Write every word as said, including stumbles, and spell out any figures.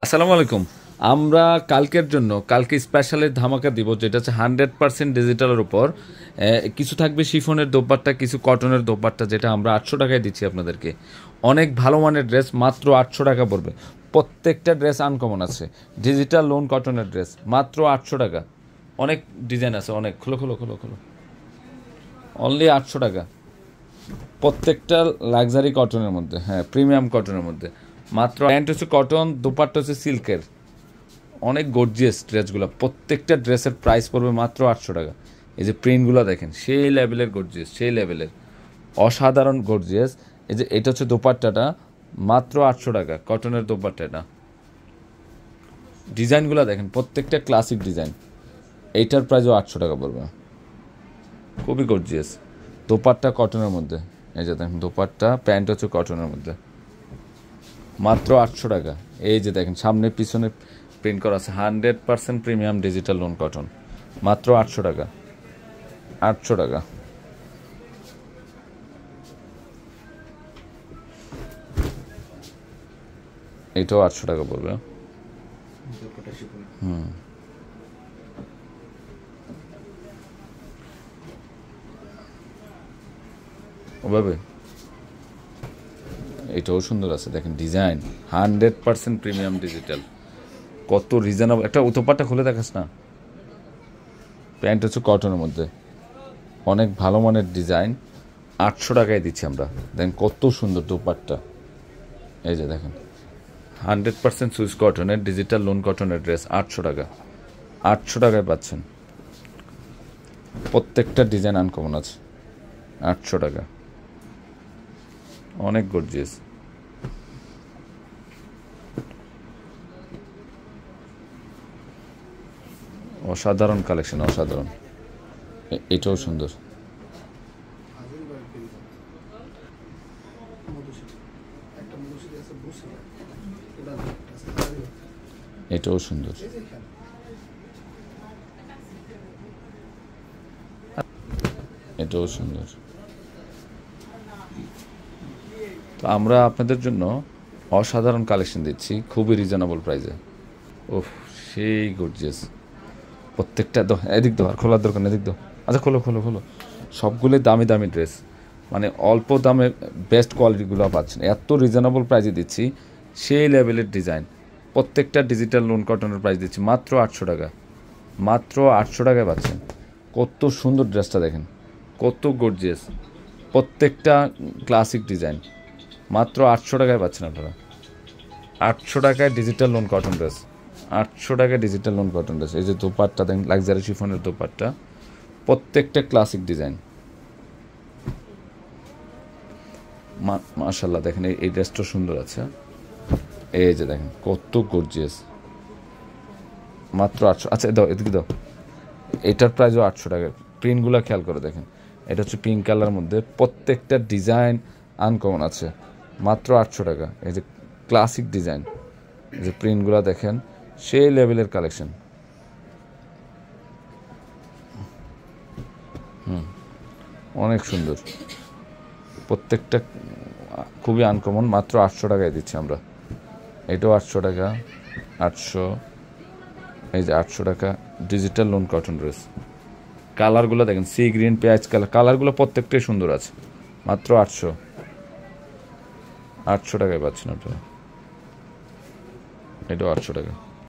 আসসালামু আলাইকুম। আমরা কালকের জন্য কালকে স্পেশালি ধামাকা দিব, যেটা হচ্ছে হান্ড্রেড পার্সেন্ট ডিজিটালের উপর। কিছু থাকবে শিফনের দোপাট্টা, কিছু কটনের দোপাট্টা, যেটা আমরা আটশো টাকায় দিচ্ছি আপনাদেরকে। অনেক ভালো মানের ড্রেস, মাত্র আটশো টাকা পড়বে। প্রত্যেকটা ড্রেস আনকমন আছে, ডিজিটাল লোন কটনের ড্রেস, মাত্র আটশো টাকা। অনেক ডিজাইন আছে, অনেক। খুলো খুলো খুলো খুলো অনলি আটশো টাকা। প্রত্যেকটা লাক্সারি কটনের মধ্যে, হ্যাঁ প্রিমিয়াম কটনের মধ্যে। মাত্র প্যান্ট হচ্ছে কটন, দোপাট্টা হচ্ছে সিল্কের। অনেক গর্জিয়াস ড্রেসগুলো, প্রত্যেকটা ড্রেসের প্রাইস পড়বে মাত্র আটশো টাকা। এই যে প্রিন্টগুলো দেখেন, সেই লেভেলের গর্জিয়াস, সেই লেভেলের অসাধারণ গর্জিয়াস। এই যে এটা হচ্ছে দোপাট্টাটা, মাত্র আটশো টাকা কটনের দোপাট্টাটা। ডিজাইনগুলো দেখেন, প্রত্যেকটা ক্লাসিক ডিজাইন। এইটার প্রাইসও আটশো টাকা পড়বে, খুবই গর্জিয়াস। দোপাট্টা কটনের মধ্যে, এই যে দেখেন দোপাট্টা, প্যান্ট হচ্ছে কটনের মধ্যে, মাত্র আটশো টাকা। এই যে দেখেন সামনে পিছনে প্রিন্ট করা আছে, hundred percent premium digital lawn cotton, মাত্র আটশো টাকা। আটশো টাকা। এটাও আটশো টাকা পড়বে। হুম ওভাবে এটাও সুন্দর আছে, দেখেন design, hundred percent premium digital. কত রিজনেবল। একটা দোপাট্টা খুলে দেখাস না। প্যান্ট হচ্ছে কটনের মধ্যে, অনেক ভালো মানের ডিজাইন, আটশো টাকায় দিচ্ছি আমরা। দেখেন কত সুন্দর দোপাট্টা। এই যে দেখেন হান্ড্রেড পার্সেন্ট সুইস কটনের ডিজিটাল লোন কটনের ড্রেস, আটশো টাকা। আটশো টাকায় পাচ্ছেন। প্রত্যেকটা ডিজাইন আনকমন আছে, আটশো টাকা। অনেক গর্জিয়াস। অসাধারণ কালেকশন, অসাধারণ। এটাও সুন্দর, এটাও সুন্দর, এটাও সুন্দর। তো আমরা আপনাদের জন্য অসাধারণ কালেকশন দিচ্ছি, খুবই রিজনেবল প্রাইসে। ওহ, সেই গর্জিয়াস। প্রত্যেকটা দো এদিক দো, আর খোলার দরকার, এদিক দো। আচ্ছা খোলো খোলো খোলো। সবগুলোই দামি দামি ড্রেস, মানে অল্প দামে বেস্ট কোয়ালিটিগুলো পাচ্ছেন, এত রিজনেবল প্রাইসে দিচ্ছি। সেই লেভেলের ডিজাইন, প্রত্যেকটা ডিজিটাল লোন কটনের প্রাইস দিচ্ছি মাত্র আটশো টাকা। মাত্র আটশো টাকায় পাচ্ছেন। কত সুন্দর ড্রেসটা দেখেন, কত গর্জিয়াস। প্রত্যেকটা ক্লাসিক ডিজাইন, মাত্র আটশো টাকায় পাচ্ছেন আপনারা। আটশো টাকায় ডিজিটাল লোন কটন ড্রেস, আটশো টাকায় ডিজিটাল লোন কটন ড্রেস। এই যে দোপাট্টা দেখেন, লাক্সারি শিফনের দোপাট্টা, প্রত্যেকটা ক্লাসিক ডিজাইন। মাশাআল্লাহ দেখেন এই ড্রেসটা সুন্দর আছে। এই যে দেখেন কত গর্জিয়াস, মাত্র আটশো। আচ্ছা দাও, এদিকে দাও। এটার প্রাইসও আটশো টাকা। প্রিন্টগুলো খেয়াল করে দেখেন, এটা হচ্ছে পিঙ্ক কালার মধ্যে, প্রত্যেকটা ডিজাইন আনকমন আছে, মাত্র আটশো টাকা। এই যে ক্লাসিক ডিজাইন, এই যে প্রিন্টগুলো দেখেন, সেই লেভেলের কালেকশন। হুম অনেক সুন্দর, প্রত্যেকটা খুবই আনকমন, মাত্র আটশো টাকায় দিচ্ছি আমরা। এটাও আটশো টাকা, আটশো। এই যে আটশো টাকা ডিজিটাল লোন কটন ড্রেস। কালারগুলো দেখেন, সি গ্রিন, পেঁয়াজ কালার, কালারগুলো প্রত্যেকটাই সুন্দর আছে, মাত্র আটশো। আটশো টাকায় পাচ্ছেন আপনারা। এটাও আটশো টাকা।